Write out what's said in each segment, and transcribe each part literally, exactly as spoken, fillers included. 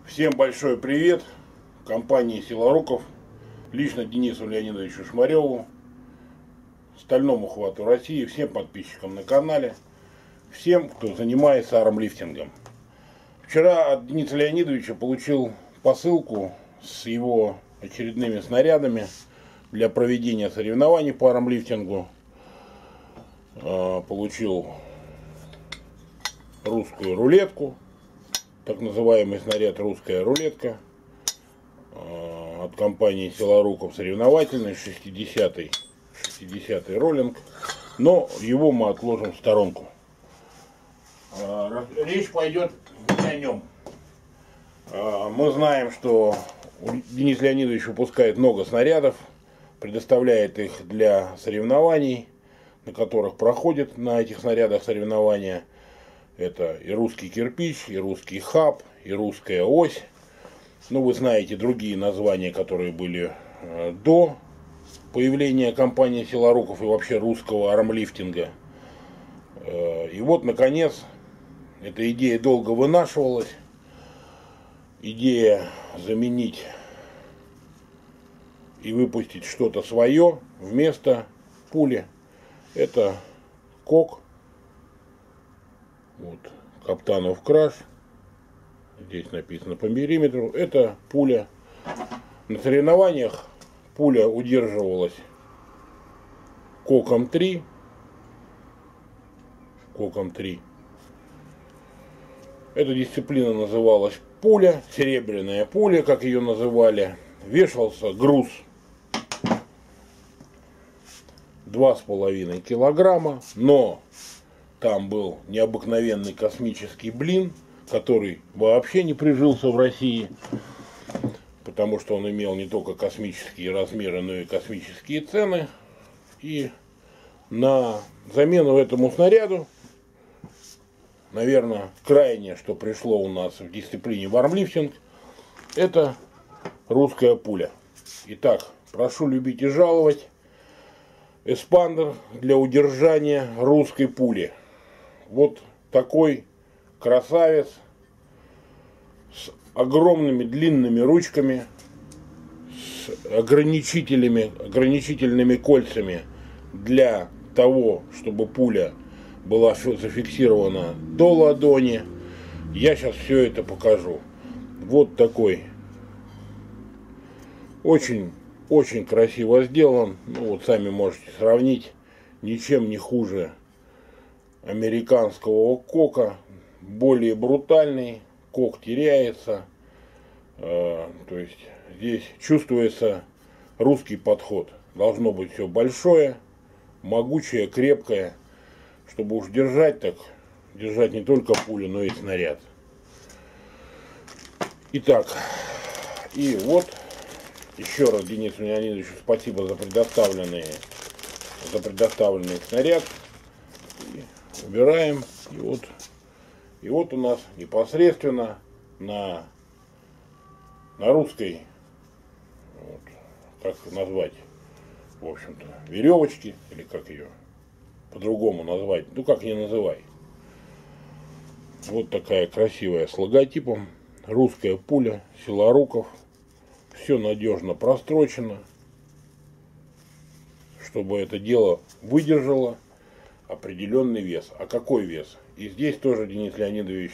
Всем большой привет компании Силаруков, лично Денису Леонидовичу Шмареву, Стальному хвату России, всем подписчикам на канале, всем, кто занимается армлифтингом. Вчера от Дениса Леонидовича получил посылку с его очередными снарядами для проведения соревнований по армлифтингу. Получил русскую рулетку, так называемый снаряд «Русская рулетка» от компании Силаруков, соревновательный, шестидесятый роллинг, но его мы отложим в сторонку. Речь пойдет не о нем. Мы знаем, что Денис Леонидович выпускает много снарядов, предоставляет их для соревнований, на которых проходят на этих снарядах соревнования. Это и русский кирпич, и русский хаб, и русская ось. Ну, вы знаете другие названия, которые были до появления компании Силаруков и вообще русского армлифтинга. И вот, наконец, эта идея долго вынашивалась. Идея заменить и выпустить что-то свое вместо пули. Это КОК. Вот, Каптанов Краш. Здесь написано по миллиметру. Это пуля. На соревнованиях пуля удерживалась Коком три. Коком три. Эта дисциплина называлась пуля, серебряная пуля, как ее называли. Вешался груз два с половиной килограмма, но там был необыкновенный космический блин, который вообще не прижился в России, потому что он имел не только космические размеры, но и космические цены. И на замену этому снаряду, наверное, крайнее, что пришло у нас в дисциплине армлифтинг, это русская пуля. Итак, прошу любить и жаловать. Эспандер для удержания русской пули. Вот такой красавец с огромными длинными ручками, с ограничителями, ограничительными кольцами для того, чтобы пуля была зафиксирована до ладони. Я сейчас все это покажу. Вот такой. Очень, очень красиво сделан. Ну вот сами можете сравнить. Ничем не хуже американского кока. Более брутальный. Кок теряется. Э, то есть здесь чувствуется русский подход. Должно быть все большое, могучее, крепкое, чтобы уж держать так, держать не только пулю, но и снаряд. Итак, и вот еще раз Денису Леонидовичу спасибо за предоставленные, за предоставленный снаряд. И убираем. И вот, и вот у нас непосредственно на, на русской, вот, как назвать, в общем-то, веревочки, или как ее по-другому назвать, ну как не называй. Вот такая красивая с логотипом. Русская пуля Силаруков. Все надежно прострочено, чтобы это дело выдержало определенный вес. А какой вес? И здесь тоже Денис Леонидович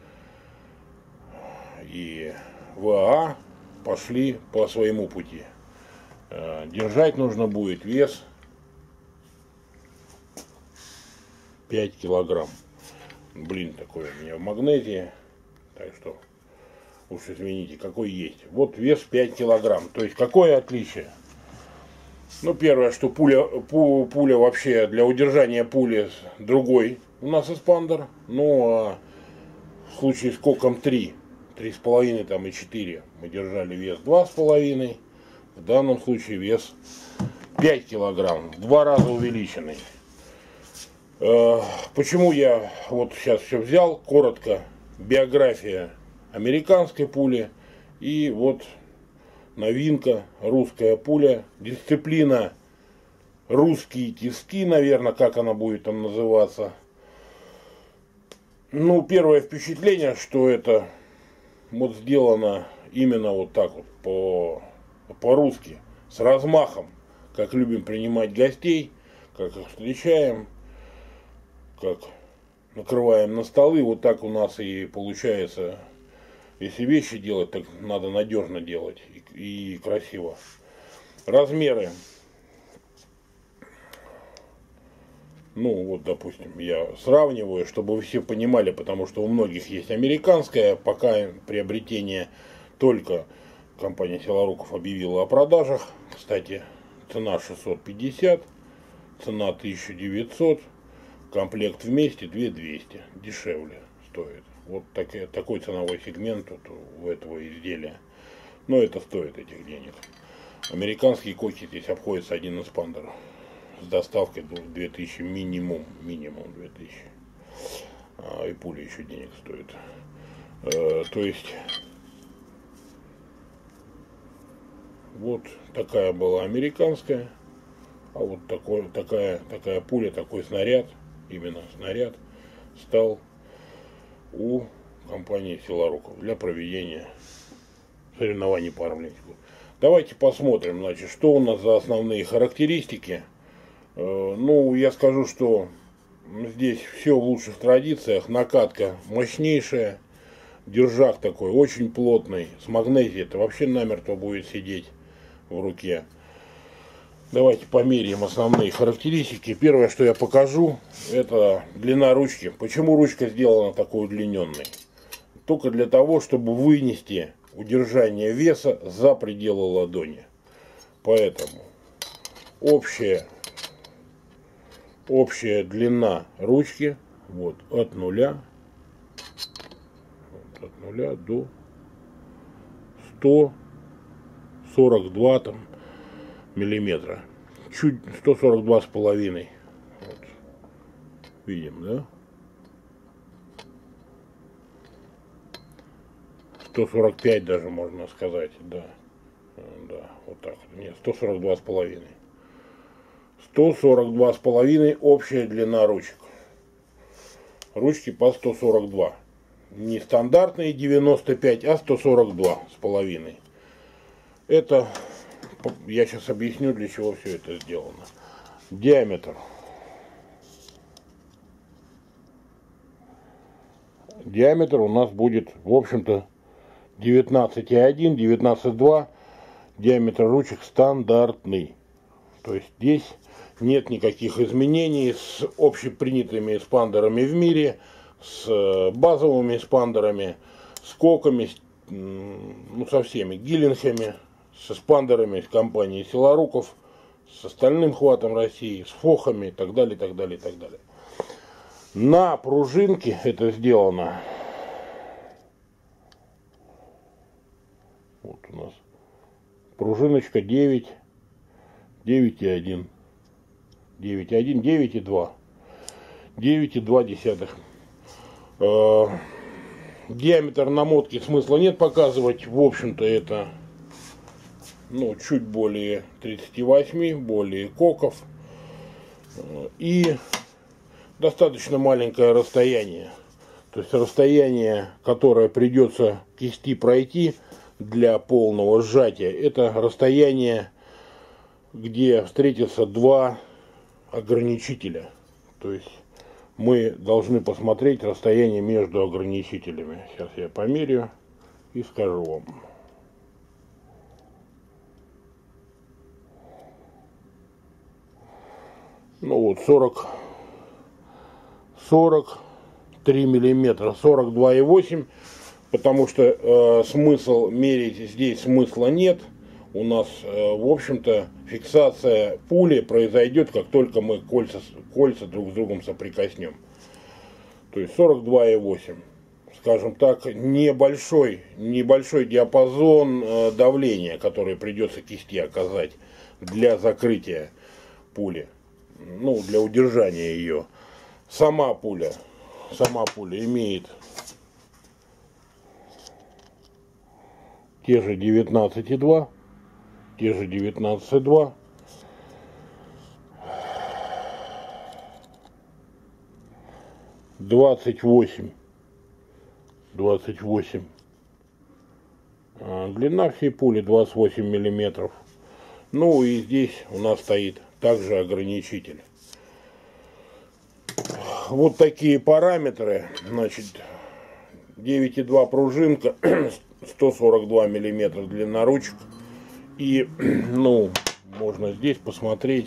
и ВАА пошли по своему пути. Держать нужно будет вес пять килограмм. Блин, такой у меня в магнете. Так что уж извините, какой есть. Вот вес пять килограмм. То есть какое отличие? Ну, первое, что пуля, пу, пуля вообще для удержания пули другой у нас эспандер. Ну, а в случае с коком три, три с половиной там и четыре мы держали вес два с половиной. В данном случае вес пять килограмм. В два раза увеличенный. Почему я вот сейчас все взял? Коротко. Биография американской пули и вот новинка русская пуля, дисциплина русские тиски, наверное, как она будет там называться. Ну, первое впечатление, что это вот сделана именно вот так вот по, по-русски, с размахом, как любим принимать гостей, как их встречаем, как накрываем на столы. Вот так у нас и получается. Если вещи делать, так надо надежно делать и, и красиво. Размеры. Ну вот, допустим, я сравниваю, чтобы вы все понимали, потому что у многих есть американская, пока приобретение только компания Силаруков объявила о продажах. Кстати, цена шестьсот пятьдесят, цена тысяча девятьсот, комплект вместе две тысячи двести, дешевле стоит. Вот такой, такой ценовой сегмент вот у этого изделия. Но это стоит этих денег. Американские коки здесь обходятся один эспандер с доставкой две тысячи минимум. Минимум две тысячи. А, и пуля еще денег стоит. Э, то есть вот такая была американская. А вот такой, такая, такая пуля, такой снаряд, именно снаряд, стал у компании Силаруков для проведения соревнований по армлинчику. Давайте посмотрим, значит, что у нас за основные характеристики. Э, ну, я скажу, что здесь все в лучших традициях. Накатка мощнейшая, держак такой очень плотный, с магнезией, это вообще намертво будет сидеть в руке. Давайте померяем основные характеристики. Первое, что я покажу, это длина ручки. Почему ручка сделана такой удлиненной? Только для того, чтобы вынести удержание веса за пределы ладони. Поэтому общая, общая длина ручки вот, от нуля, вот, от нуля до сто сорок два там, миллиметра, чуть сто сорок два с половиной, вот. Видим, да, сто сорок пять даже можно сказать, да, да, вот так, нет, сто сорок два с половиной, сто сорок два с половиной общая длина ручек, ручки по сто сорок два, не стандартные девяносто пять, а сто сорок два с половиной. Это я сейчас объясню, для чего все это сделано. Диаметр. Диаметр у нас будет, в общем-то, девятнадцать и один, девятнадцать и два. Диаметр ручек стандартный. То есть здесь нет никаких изменений с общепринятыми эспандерами в мире, с базовыми эспандерами, с коками, ну, со всеми гиллинхами, с эспандерами с компанией Силаруков, с остальным хватом России, с фохами и так далее, и так далее, и так далее. На пружинке это сделано. Вот у нас пружиночка девять, девять и один, девять и один, девять и два, девять и два десятых. Диаметр намотки смысла нет показывать, в общем-то это, ну, чуть более тридцати восьми, более коков, и достаточно маленькое расстояние, то есть расстояние, которое придется кисти пройти для полного сжатия, это расстояние, где встретятся два ограничителя, то есть мы должны посмотреть расстояние между ограничителями. Сейчас я померяю и скажу вам. Ну вот сорок, сорок три миллиметра, сорок два и восемь, потому что э, смысл мерить здесь смысла нет. У нас, э, в общем-то, фиксация пули произойдет, как только мы кольца, кольца друг с другом соприкоснем. То есть сорок два и восемь. Скажем так, небольшой, небольшой диапазон э, давления, который придется кисти оказать для закрытия пули. Ну, для удержания ее. Сама пуля, сама пуля имеет те же девятнадцать и два, те же девятнадцать и два, двадцать восемь, двадцать восемь Длина всей пули двадцать восемь миллиметров. Ну и здесь у нас стоит также ограничитель. Вот такие параметры. Значит, девять и два пружинка, сто сорок два миллиметра длина ручек. И, ну, можно здесь посмотреть.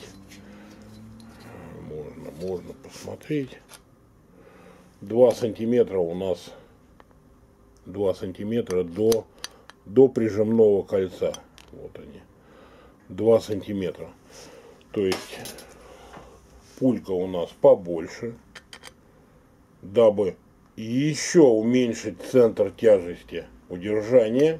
Можно, можно посмотреть. два сантиметра у нас, два сантиметра до, до прижимного кольца. Вот они. два сантиметра. То есть пулька у нас побольше, дабы еще уменьшить центр тяжести удержания,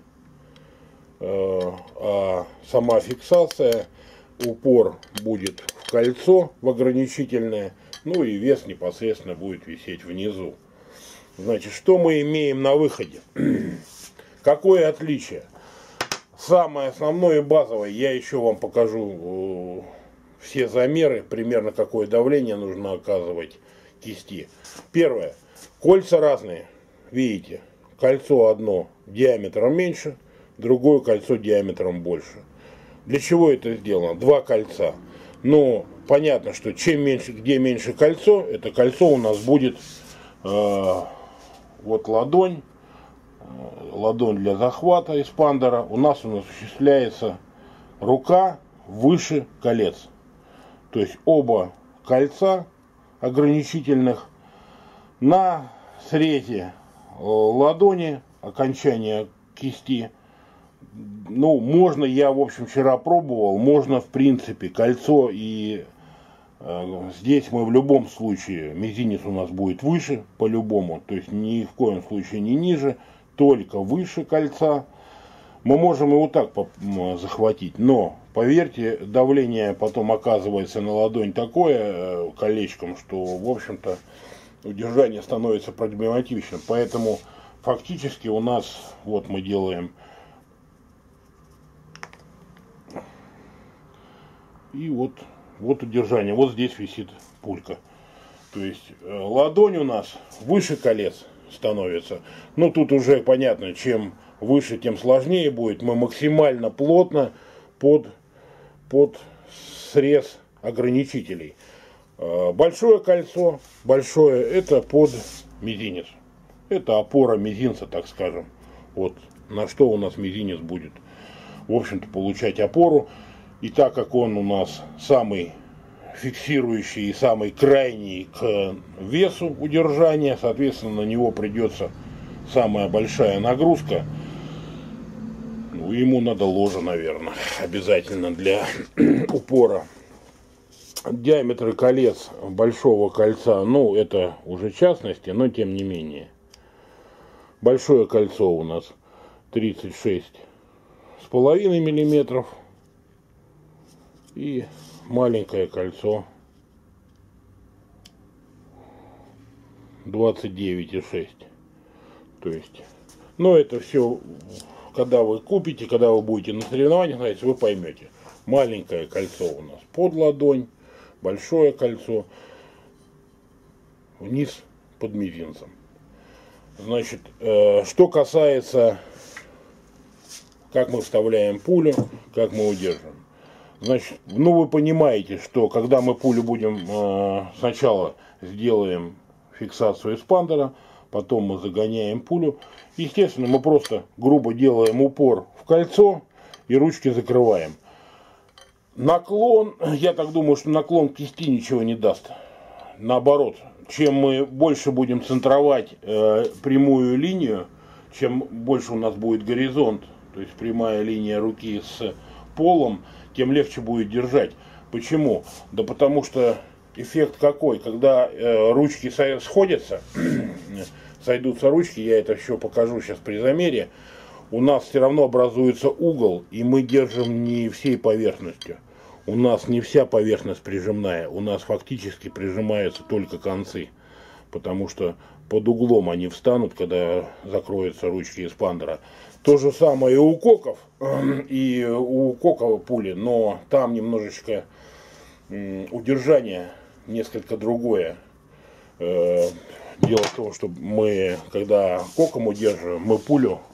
а сама фиксация, упор будет в кольцо, в ограничительное, ну и вес непосредственно будет висеть внизу. Значит, что мы имеем на выходе? Какое отличие? Самое основное и базовое, я еще вам покажу все замеры, примерно какое давление нужно оказывать кисти. Первое. Кольца разные. Видите, кольцо одно диаметром меньше, другое кольцо диаметром больше. Для чего это сделано? Два кольца. Но понятно, что чем меньше, где меньше кольцо, это кольцо у нас будет э, вот ладонь. Ладонь для захвата эспандера. У нас он осуществляется рука выше колец. То есть оба кольца ограничительных на срезе ладони, окончания кисти. Ну, можно, я, в общем, вчера пробовал, можно, в принципе, кольцо и э, здесь мы в любом случае, мизинец у нас будет выше, по-любому, то есть ни в коем случае не ниже, только выше кольца. Мы можем его так захватить, но, поверьте, давление потом оказывается на ладонь такое колечком, что, в общем-то, удержание становится проблематичным. Поэтому, фактически, у нас, вот мы делаем, и вот, вот удержание, вот здесь висит пулька. То есть, ладонь у нас выше колец становится. Но тут уже понятно, чем выше, тем сложнее будет. Мы максимально плотно под, под срез ограничителей. Большое кольцо, большое, это под мизинец. Это опора мизинца, так скажем. Вот на что у нас мизинец будет, в общем-то, получать опору. И так как он у нас самый фиксирующий и самый крайний к весу удержания, соответственно, на него придется самая большая нагрузка. Ну, ему надо ложа, наверное, обязательно для упора. Диаметры колец большого кольца, ну, это уже частности, но тем не менее. Большое кольцо у нас тридцать шесть с половиной миллиметров. И маленькое кольцо двадцать девять и шесть. То есть, но это все, когда вы купите, когда вы будете на соревнованиях, знаете, вы поймете. Маленькое кольцо у нас под ладонь, большое кольцо вниз под мизинцем. Значит, э, что касается, как мы вставляем пулю, как мы удерживаем. Значит, ну вы понимаете, что когда мы пулю будем э, сначала сделаем фиксацию эспандера, потом мы загоняем пулю. Естественно, мы просто грубо делаем упор в кольцо и ручки закрываем. Наклон, я так думаю, что наклон кисти ничего не даст. Наоборот, чем мы больше будем центровать э, прямую линию, чем больше у нас будет горизонт, то есть прямая линия руки с полом, тем легче будет держать. Почему? Да потому что эффект какой? Когда э, ручки сходятся, сойдутся ручки, я это все покажу сейчас при замере, у нас все равно образуется угол, и мы держим не всей поверхностью. У нас не вся поверхность прижимная, у нас фактически прижимаются только концы, потому что под углом они встанут, когда закроются ручки эспандера. То же самое и у коков, и у кока пули, но там немножечко удержание несколько другое. Дело в том, что мы, когда коком удерживаем, мы пулю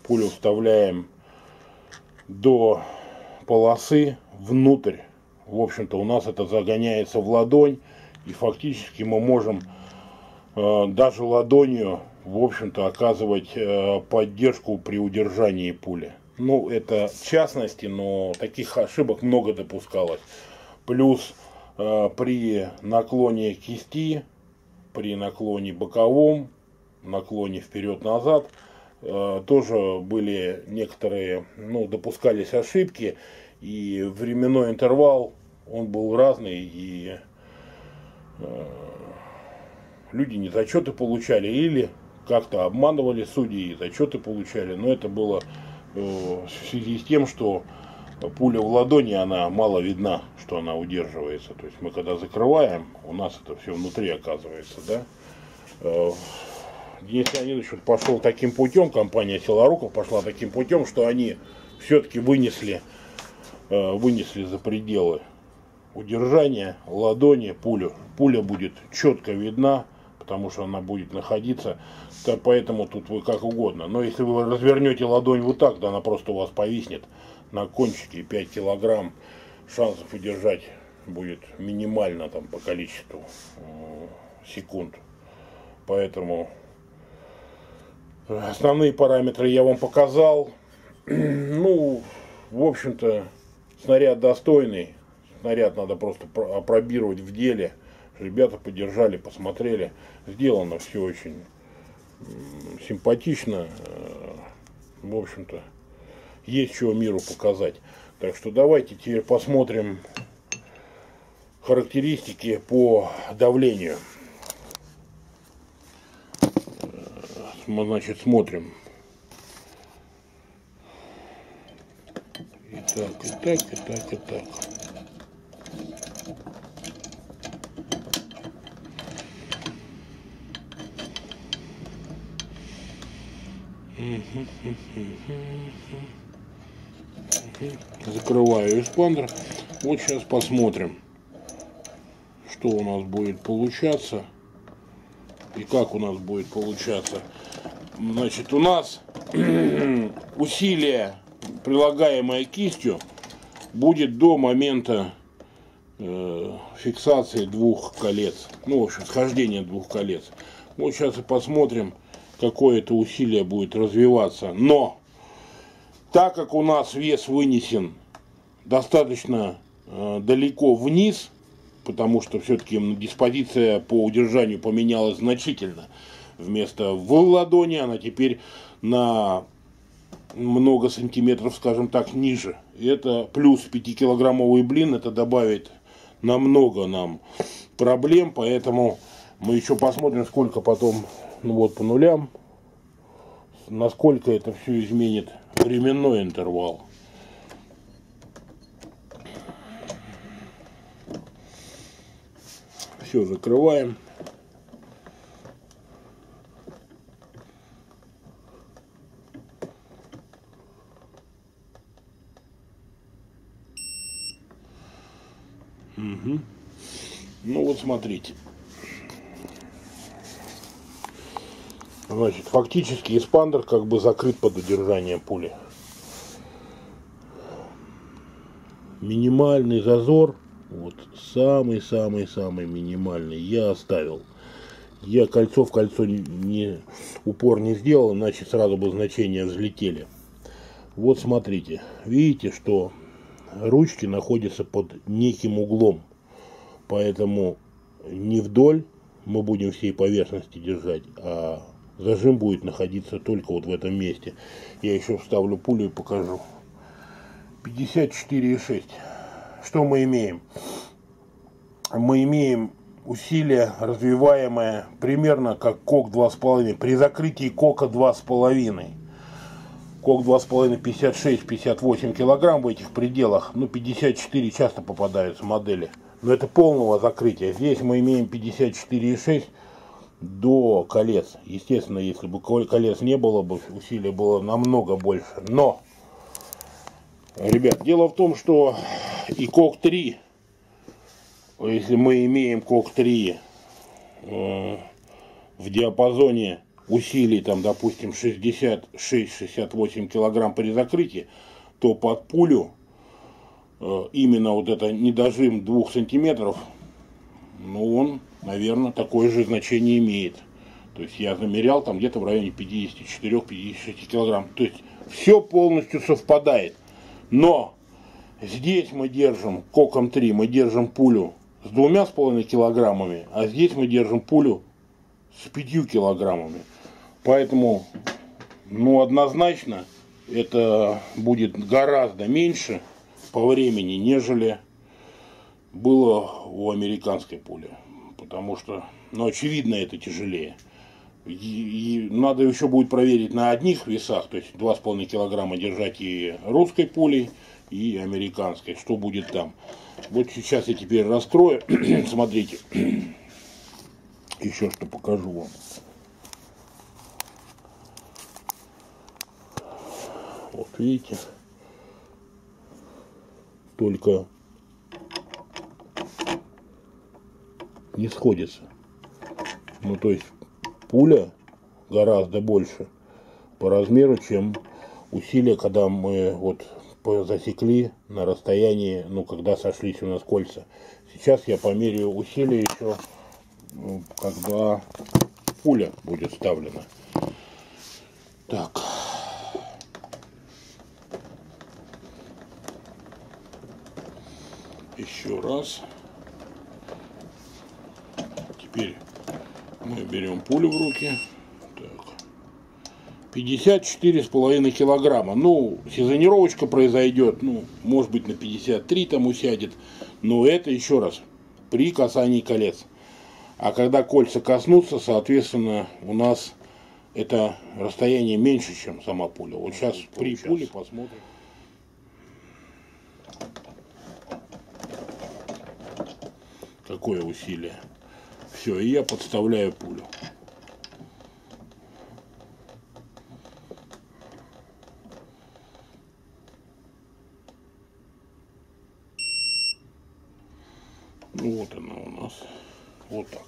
пулю вставляем до полосы внутрь. В общем-то, у нас это загоняется в ладонь, и фактически мы можем э, даже ладонью, в общем-то, оказывать э, поддержку при удержании пули. Ну, это частности, но таких ошибок много допускалось. Плюс э, при наклоне кисти, при наклоне боковом, наклоне вперед-назад, э, тоже были некоторые, ну, допускались ошибки, и временной интервал, он был разный, и э, люди не зачеты получали, или как-то обманывали судьи и зачеты получали, но это было э, в связи с тем, что пуля в ладони, она мало видна, что она удерживается. То есть мы когда закрываем, у нас это все внутри оказывается, да. Э, Денис Леонидович вот пошел таким путем, компания Силоруков пошла таким путем, что они все-таки вынесли, э, вынесли за пределы удержания ладони пулю. Пуля будет четко видна, потому что она будет находиться, то поэтому тут вы как угодно. Но если вы развернете ладонь вот так, то она просто у вас повиснет на кончике, пять килограмм, шансов удержать будет минимально там по количеству э, секунд. Поэтому основные параметры я вам показал. Ну, в общем-то, снаряд достойный. Снаряд надо просто опробировать в деле. Ребята поддержали, посмотрели. Сделано все очень симпатично. В общем-то, есть чего миру показать. Так что давайте теперь посмотрим характеристики по давлению. Мы, значит, смотрим. И так, и так, и так, и так. Закрываю эспандер. Вот сейчас посмотрим, что у нас будет получаться и как у нас будет получаться. Значит, у нас усилие, прилагаемое кистью, будет до момента э, фиксации двух колец. Ну, в общем, схождения двух колец. Вот сейчас и посмотрим, какое это усилие будет развиваться. Но, так как у нас вес вынесен достаточно э, далеко вниз, потому что все-таки диспозиция по удержанию поменялась значительно. Вместо в ладони она теперь на много сантиметров, скажем так, ниже. И это плюс пятикилограммовый блин, это добавит намного нам проблем, поэтому мы еще посмотрим, сколько потом, ну вот по нулям, насколько это все изменит временной интервал. Все, закрываем. Угу. Ну вот смотрите. Значит, фактически эспандер как бы закрыт под удержание пули. Минимальный зазор, вот самый-самый-самый минимальный, я оставил. Я кольцо в кольцо не, не упор не сделал, иначе сразу бы значения взлетели. Вот смотрите, видите, что ручки находятся под неким углом, поэтому не вдоль мы будем всей поверхности держать, а зажим будет находиться только вот в этом месте. Я еще вставлю пулю и покажу. пятьдесят четыре и шесть. Что мы имеем? Мы имеем усилие, развиваемое примерно как кок два с половиной. При закрытии кока два с половиной. Кок два с половиной, пятьдесят шесть — пятьдесят восемь килограмм в этих пределах. Ну, пятьдесят четыре часто попадаются модели. Но это полного закрытия. Здесь мы имеем пятьдесят четыре и шесть до колец. Естественно, если бы колец не было бы, усилие было намного больше. Но, ребят, дело в том, что и кок три, если мы имеем кок три э, в диапазоне усилий, там, допустим, шестьдесят шесть — шестьдесят восемь килограмм при закрытии, то под пулю э, именно вот это недожим двух сантиметров, ну, он, наверное, такое же значение имеет. То есть я замерял там где-то в районе пятидесяти четырёх — пятидесяти шести килограмм. То есть все полностью совпадает. Но здесь мы держим коком три, мы держим пулю с двумя с половиной килограммами, а здесь мы держим пулю с пятью килограммами. Поэтому, ну, однозначно, это будет гораздо меньше по времени, нежели было у американской пули. Потому что, ну, очевидно, это тяжелее. И, и надо еще будет проверить на одних весах, то есть два с половиной килограмма держать и русской пулей, и американской, что будет там. Вот сейчас я теперь раскрою, смотрите, еще что покажу вам. Вот видите, только не сходится. Ну, то есть пуля гораздо больше по размеру, чем усилия, когда мы вот засекли на расстоянии, ну, когда сошлись у нас кольца. Сейчас я померяю усилия еще, ну, когда пуля будет вставлена. Так. Еще раз. Теперь мы берем пулю в руки. Так. пятьдесят четыре с половиной килограмма. Ну, сезонировочка произойдет, ну, может быть, на пятьдесят три там усядет. Но это, еще раз, при касании колец. А когда кольца коснутся, соответственно, у нас это расстояние меньше, чем сама пуля. Вот сейчас при пуле посмотрим. Какое усилие. Все, и я подставляю пулю. Ну, вот она у нас. Вот так.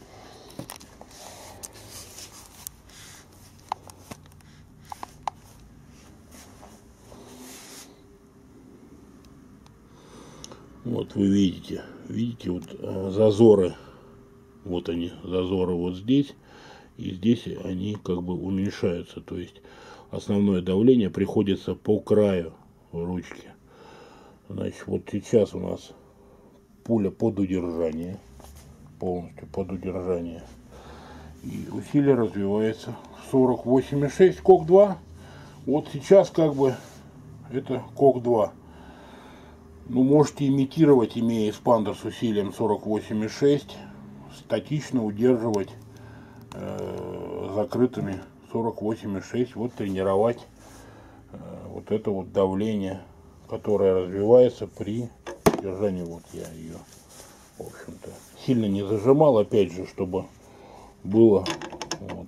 Вот вы видите, видите вот зазоры, вот они, зазоры вот здесь, и здесь они как бы уменьшаются, то есть основное давление приходится по краю ручки. Значит, вот сейчас у нас пуля под удержание, полностью под удержание, и усилие развивается сорок восемь и шесть кок два. Вот сейчас как бы это кок два. Ну, можете имитировать, имея эспандер с усилием сорок восемь и шесть, статично удерживать э, закрытыми сорок восемь и шесть, вот тренировать э, вот это вот давление, которое развивается при удержании. Вот я ее, в общем-то, сильно не зажимал, опять же, чтобы было вот,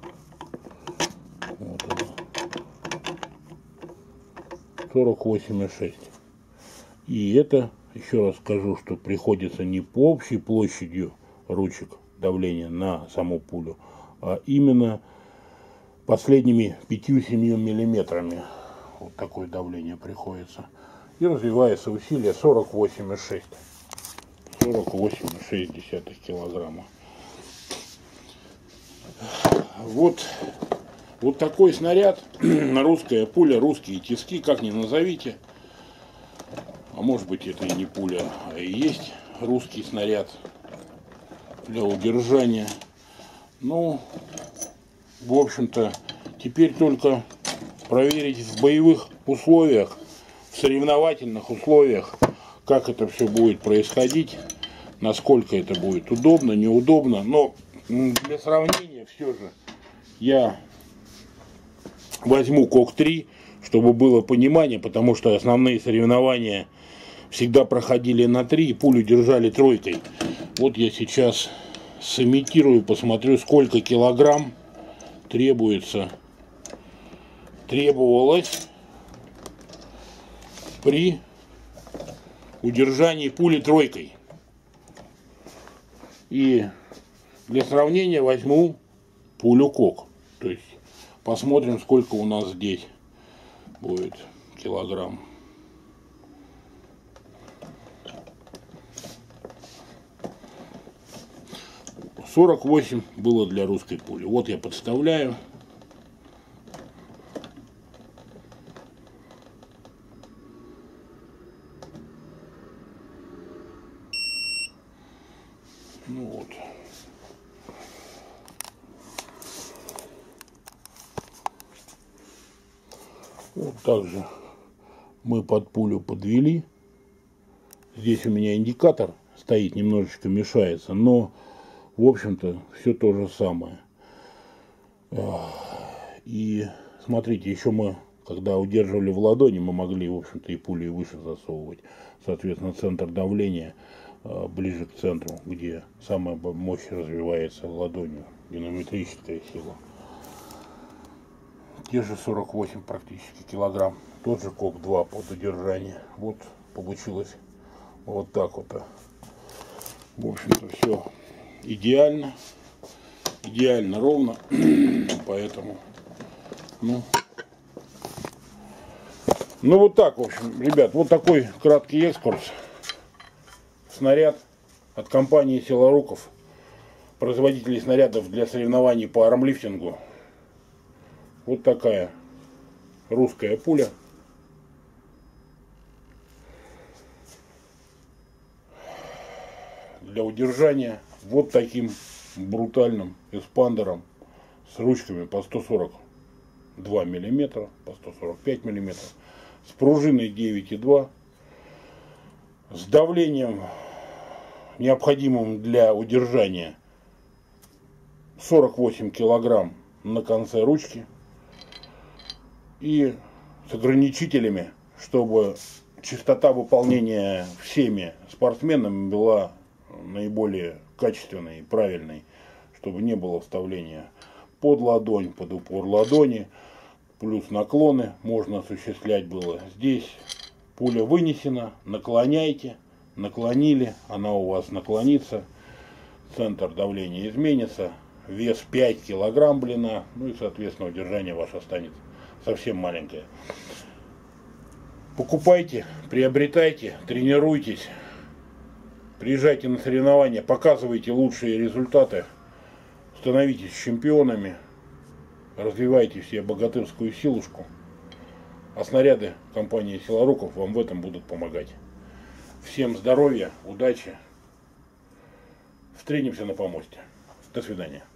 вот это, сорок восемь и шесть. И это, еще раз скажу, что приходится не по общей площадью ручек давления на саму пулю, а именно последними пятью-семью миллиметрами. Вот такое давление приходится. И развивается усилие сорок восемь и шесть. сорок восемь и шесть десятых килограмма. Вот, вот такой снаряд. Русская пуля, русские тиски, как ни назовите. А может быть, это и не пуля, а и есть русский снаряд для удержания. Ну, в общем-то, теперь только проверить в боевых условиях, в соревновательных условиях, как это все будет происходить, насколько это будет удобно, неудобно. Но для сравнения все же я возьму кок три, чтобы было понимание, потому что основные соревнования всегда проходили на три, и пулю держали тройкой. Вот я сейчас сымитирую, посмотрю, сколько килограмм требуется, требовалось при удержании пули тройкой. И для сравнения возьму пулю кок. То есть посмотрим, сколько у нас здесь будет килограмм. сорок восемь было для русской пули. Вот я подставляю. Ну вот. Вот также мы под пулю подвели. Здесь у меня индикатор стоит, немножечко мешается, но в общем-то все то же самое. И смотрите, еще мы, когда удерживали в ладони, мы могли, в общем-то, и пули выше засовывать. Соответственно, центр давления ближе к центру, где самая мощь развивается ладонью, динамометрическая сила. Те же сорок восемь практически килограмм. Тот же кок два под удержание. Вот получилось вот так вот. В общем-то, все идеально. Идеально ровно. Поэтому, ну, ну вот так, в общем, ребят, вот такой краткий экскурс. Снаряд от компании Силоруков, производителей снарядов для соревнований по армлифтингу. Вот такая русская пуля. Для удержания вот таким брутальным эспандером с ручками по сто сорок два миллиметра, по сто сорок пять миллиметров, с пружиной девять и два, с давлением, необходимым для удержания, сорок восемь килограмм на конце ручки, и с ограничителями, чтобы частота выполнения всеми спортсменами была наиболее качественной и правильной, чтобы не было вставления под ладонь, под упор ладони, плюс наклоны можно осуществлять было. Здесь пуля вынесена, наклоняйте, наклонили, она у вас наклонится, центр давления изменится, вес пять килограмм длина, ну и соответственно удержание ваше останется совсем маленькое. Покупайте, приобретайте, тренируйтесь, приезжайте на соревнования, показывайте лучшие результаты, становитесь чемпионами, развивайте себе богатырскую силушку, а снаряды компании Силоруков вам в этом будут помогать. Всем здоровья, удачи, встретимся на помосте. До свидания.